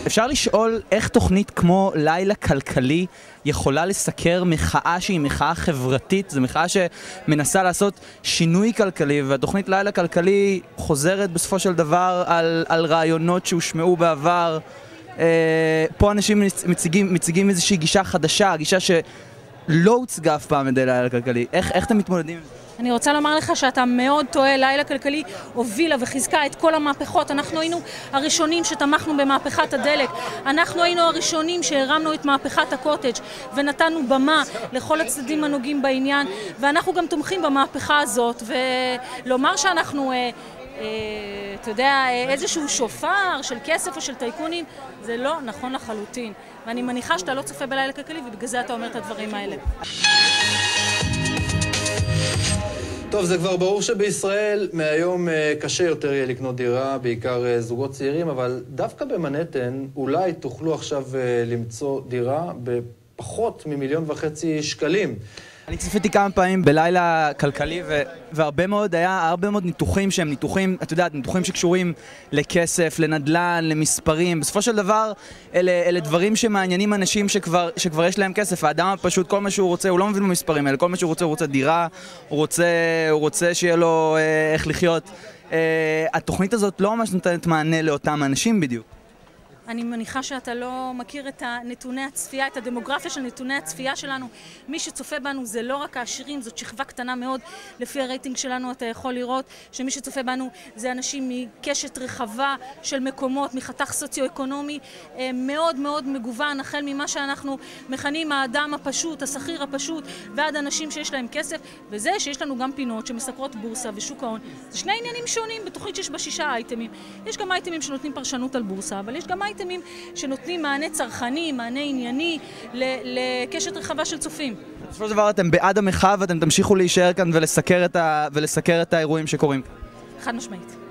אפשר לשאול איך תוכנית כמו לילה כלכלי יכולה לסקר מחאה שהיא מחאה חברתית, זו מחאה שמנסה לעשות שינוי כלכלי, והתוכנית לילה כלכלי חוזרת בסופו של דבר על רעיונות שהושמעו בעבר. פה אנשים מציגים איזושהי גישה חדשה, גישה שלא הוצגה אף פעם מדי לילה כלכלי. איך אתם מתמודדים עם זה? אני רוצה לומר לך שאתה מאוד טועה. לילה כלכלי הובילה וחיזקה את כל המהפכות. אנחנו היינו הראשונים שתמכנו במהפכת הדלק. אנחנו היינו הראשונים שהרמנו את מהפכת הקוטג' ונתנו במה לכל הצדדים הנוגעים בעניין, ואנחנו גם תומכים במהפכה הזאת. ולומר שאנחנו אתה יודע, איזשהו שופר של כסף או של טייקונים, זה לא נכון לחלוטין. ואני מניחה שאתה לא צופה בלילה כלכלי, ובגלל זה אתה אומר את הדברים האלה. טוב, זה כבר ברור שבישראל מהיום קשה יותר יהיה לקנות דירה, בעיקר זוגות צעירים, אבל דווקא במנהטן אולי תוכלו עכשיו למצוא דירה בפחות מ1.5 מיליון שקלים. אני צפיתי כמה פעמים בלילה כלכלי, והרבה מאוד, היה הרבה מאוד ניתוחים שהם ניתוחים, את יודעת, ניתוחים שקשורים לכסף, לנדלן, למספרים. בסופו של דבר, אלה דברים שמעניינים אנשים שכבר יש להם כסף. האדם הפשוט, כל מה שהוא רוצה, הוא לא מבין במספרים האלה. כל מה שהוא רוצה דירה, הוא רוצה שיהיה לו איך לחיות. התוכנית הזאת לא ממש נותנת מענה לאותם אנשים בדיוק. אני מניחה שאתה לא מכיר את נתוני הצפייה, את הדמוגרפיה של נתוני הצפייה שלנו. מי שצופה בנו זה לא רק העשירים, זאת שכבה קטנה מאוד. לפי הרייטינג שלנו אתה יכול לראות שמי שצופה בנו זה אנשים מקשת רחבה של מקומות, מחתך סוציו-אקונומי מאוד מאוד מגוון, החל ממה שאנחנו מכנים האדם הפשוט, השכיר הפשוט, ועד אנשים שיש להם כסף, וזה שיש לנו גם פינות שמסקרות בורסה ושוק ההון. זה שני עניינים שונים בתוכנית שיש בה 6 אייטמים. יש גם אייטמים שנותנים פרשנות על בורסה, אבל יש גם אייטמים שנותנים מענה צרכני, מענה ענייני לקשת רחבה של צופים. בסופו של דבר אתם בעד המחאה ואתם תמשיכו להישאר כאן ולסקר את האירועים שקורים. חד משמעית.